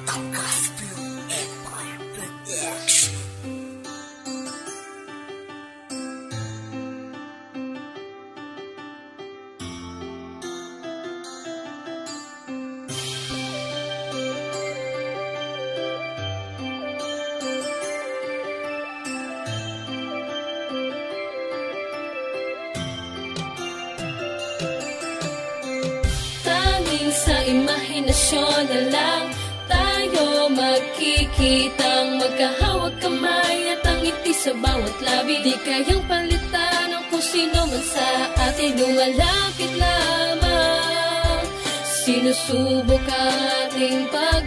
Sa imahinasyon na lang tayo magkikitang magkahawag kamay at ang ngiti sa bawat labi. Di kayang palitan ang kung sino man sa atin. Lumalapit lamang, sinusubok ating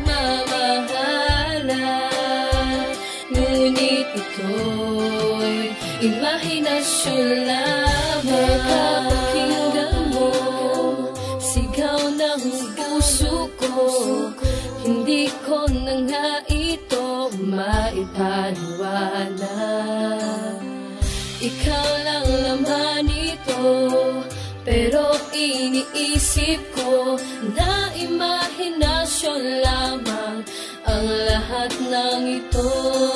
pagmamahalan. Ngunit ito'y imahinasyon lamang. Kapakinggan mo sigaw ng puso ko, hindi ko na nga ito maipaliwanag. Ikaw lang laman ito, pero iniisip ko na imahinasyon lamang ang lahat ng ito.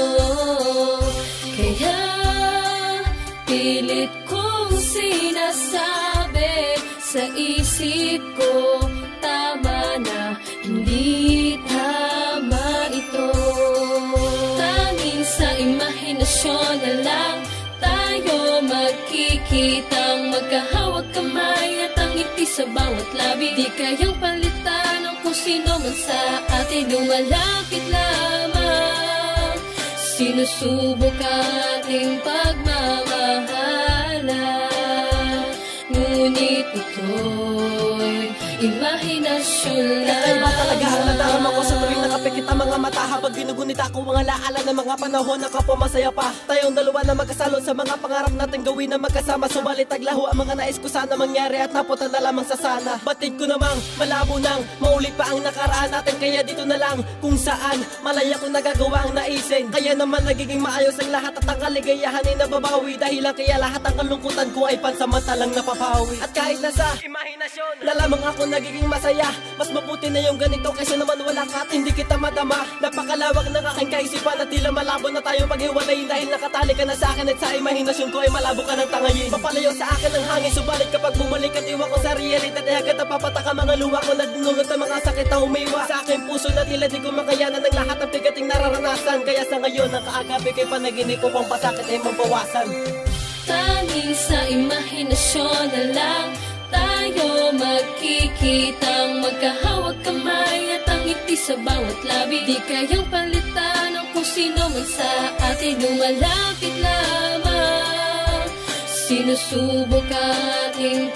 Kaya pilit kong sinasabi sa isip ko, tama na, hindi tama ito. Tanging sa imahinasyon na lang tayo magkikitang magkahawag kamay at ang ngiti sa bawat labi. Di kayang palitan ang kung sino man sa atin. Lumalapit lamang, sinusubok ating pagmamahalan. Ngunit ito'y imahinasyon lang. Kakaiba talaga ang nadarama ko sa tuwing nakapikit ang mga mata. Habang ginugunit ako ang alaala ng mga panahon na kapwa masaya pa. Tayong dalawa na magkasalon sa mga pangarap natin gawin na magkasama. Subalit taglaho ang mga nais ko sana mangyari at napunta na lamang sa sana. Batid ko namang malabo nang maulit pa ang nakaraan natin. Kaya dito na lang kung saan malaya ko nagagawa ang naisin. Kaya naman nagiging maayos ang lahat at ang kaligayahan ay nababawi. Dahil lang kaya lahat ang kalungkutan ko ay pansamantalang napapawi. At kahit nasa imahinasyon na lamang ako nagiging masaya, mas mabuti na yung ganito kaysa naman wala ka at hindi kita madama. Napakalawak ng aking kaisipan at tila malabo na tayong paghiwalayin. Dahil nakatali ka na sa akin at sa imahinasyon ko ay malabo ka ng tangayin. Papalayo sa akin ang hangin, subalit kapag bumalik at iwan ko sa realidad ay agad napapataka mga luha ko na dinulot ang mga sakit na umiwa sa aking puso na tila di ko makayanan ng lahat ng bigating nararanasan. Kaya sa ngayon ang kaagabi kay panaginip ko pang pasakit ay mabawasan. Tanging sa imahinasyon na lang tayo magkikitang magkahawag kamay at ang ngiti sa bawat labi. Di kayang palitan ang kung sino man sa atin. Lumalapit lamang, sinusubok ating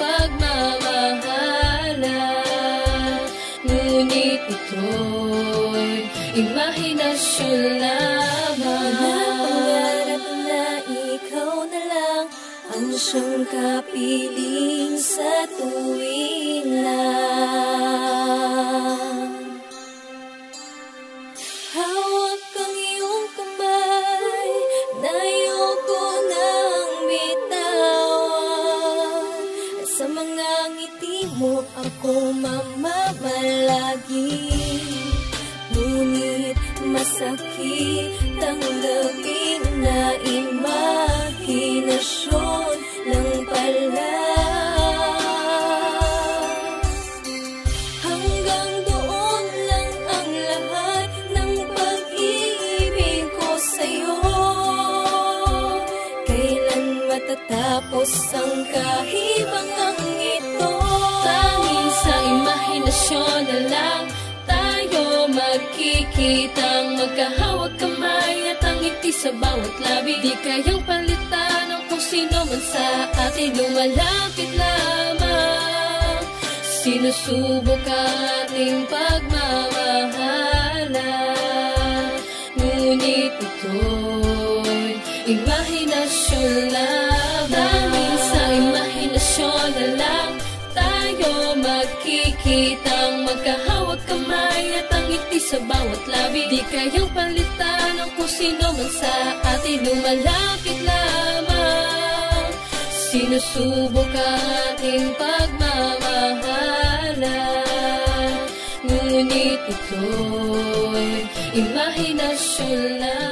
pagmamahalan. Ngunit ito'y imahinasyon lamang. Ang siyang kapiling sa tuwing lang. Hawak ang iyong kamay na ayoko nang bitawan. At sa mga ngiti mo ako mamamalagi. Ngunit masakit ang labing na imahinasyon lang pala. Hanggang doon lang ang lahat ng pag-ibig ko sa'yo. Kailan matatapos ang kahibangang ito? Tanging sa imahinasyon na lang tayo magkikitang magkahawag kamay at ang ngiti sa bawat labi. Di kayang palitan ang kung sino man sa atin. Lumalapit lamang, sinusubok ating pagmamahalan. Ngunit ito'y imahinasyon lamang. Dahil sa imahinasyon na lang tayo magkikitang magkahawag kamay at ang ngiti sa bawat labi. Di kayang palitan ang kung sino man sa atin. Lumalapit lamang, sinusubok ating pagmamahalan. Ngunit ito'y imahinasyon lang.